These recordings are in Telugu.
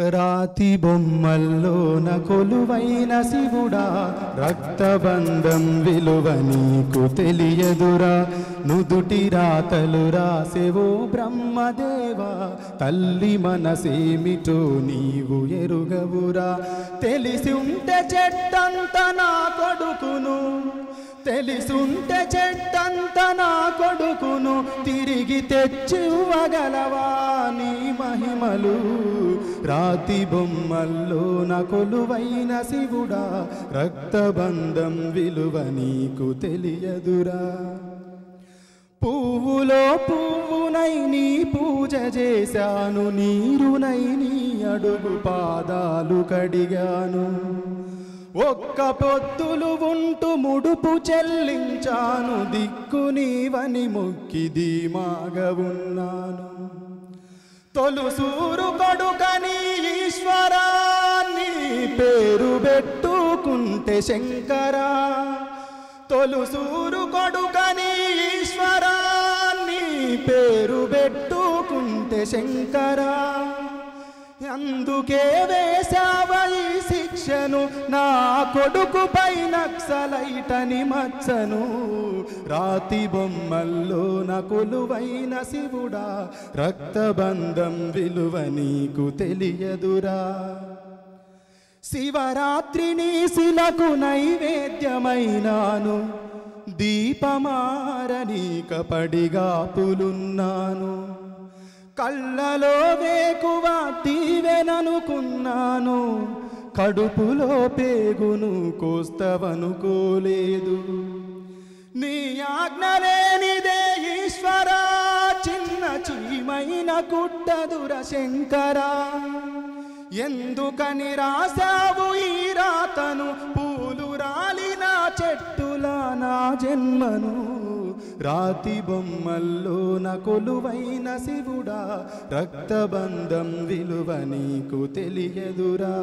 రాతి బొమ్మల్లోన కొలువైన శివుడా, రక్తబంధం విలువ నీకు తెలియదురా. నుదుటి రాతలు రాసేవో బ్రహ్మదేవా, తల్లి మనసేమిటో నీవు ఎరుగవురా. తెలిసి ఉంటే చెట్టంత నా కొడుకును, తెలిసుంటే చెట్టంత నా కొడుకును, తిరిగి తెచ్చివ్వగలవా నీ మహిమలు. రాతి బొమ్మల్లోన కొలువైన శివుడా, రక్తబంధం విలువ నీకు తెలియదురా. పువ్వులో పువ్వునై నీ పూజ చేశాను, నీరునై నీ అడుగు పాదాలు కడిగాను. ఒక్క పొత్తులు ఉంటూ ముడుపు చెల్లించాను, దిక్కు నీవని మొక్కి ధీమాగా ఉన్నాను. తొలుసూరు కొడుకని ఈశ్వరాన్ని పేరు పెట్టుకుంటే శంకరా, తొలుసూరు కొడుకని ఈశ్వరాన్ని పేరు పెట్టుకుంటే శంకరా. అందుకే వేశావ ఈ శిక్షను, నా కొడుకుపై నక్సలైటని మచ్చను. రాతి బొమ్మల్లోన కొలువైన శివుడా, రక్తబంధం విలువ నీకు తెలియదురా. శివరాత్రిని శిలకు నైవేద్యమైనాను, దీపమారనీక పడిగాపులున్నాను. కళ్ళలో వేకువ తీవెననుకున్నాను, కడుపులో పేగును కోస్తవనుకోలేదు. నీ ఆజ్ఞ లేనిదే ఈశ్వరా, చిన్న చీమైన కుట్టదుర శంకరా. ఎందుకని రాసావు ఈ రాతను, పూలు రాలిన చెట్టులా నా జన్మను. రాతి బొమ్మల్లోన కొలువైన శివుడా, రక్తబంధం విలువ నీకు తెలియదురా.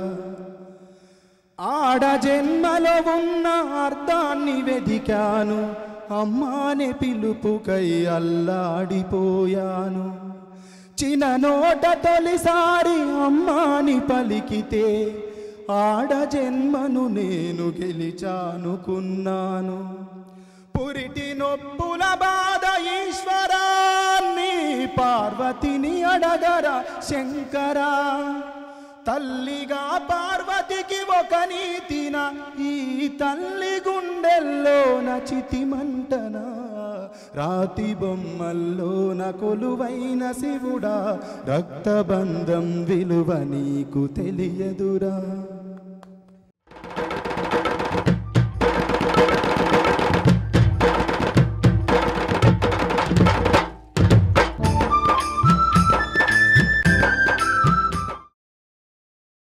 ఆడ జన్మలో ఉన్న అర్థాన్ని వెదికాను, అమ్మానే పిలుపుకై అల్లాడిపోయాను. చిన్న నోట తొలిసారి అమ్మాని పలికితే, ఆడ జన్మను నేను గెలిచానుకున్నాను. పురిటి నొప్పుల బాధ ఈశ్వరాన్ని, పార్వతిని అడగరా శంకరా. తల్లిగా పార్వతికి ఒక నీతిన, ఈ తల్లి గుండెల్లోన చితిమంటనా. రాతి బొమ్మల్లోన కొలువైన శివుడా, రక్తబంధం విలువ నీకు తెలియదురా.